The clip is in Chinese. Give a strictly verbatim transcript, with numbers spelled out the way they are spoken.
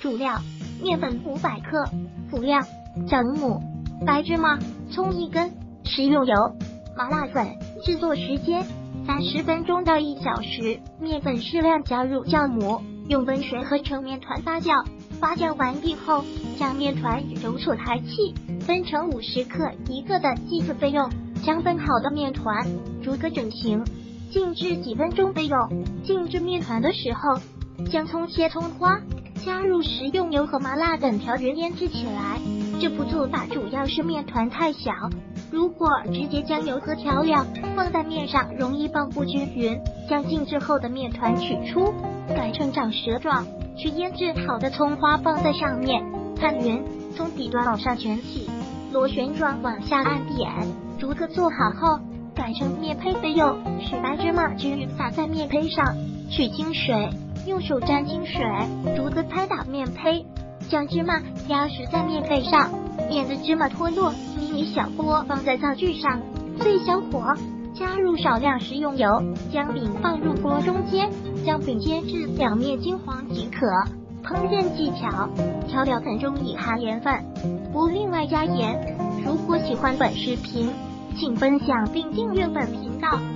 主料：面粉五百克，辅料：酵母、白芝麻、葱一根，食用油、麻辣粉。制作时间：三十分钟到一小时。面粉适量加入酵母，用温水和成面团发酵。发酵完毕后，将面团揉搓抬起，分成五十克一个的计次费用。将分好的面团逐个整形，静置几分钟备用。静置面团的时候，将葱切葱花，加入食用油和麻辣等调匀腌制起来。这步做法主要是面团太小，如果直接将油和调料放在面上，容易爆不均匀。将静置后的面团取出，改成长蛇状，取腌制好的葱花放在上面，摊匀，从底端往上卷起，螺旋状往下按点。逐个做好后，改成面胚备用。使白芝麻均匀撒在面胚上，取清水，用手沾清水，逐个拍打面胚。将芝麻压实在面胚上，免得芝麻脱落。迷你小锅放在灶具上，最小火，加入少量食用油，将饼放入锅中间，将饼煎至表面金黄即可。烹饪技巧：调料粉中已含盐分，不另外加盐。如果喜欢本视频，请分享并订阅本频道。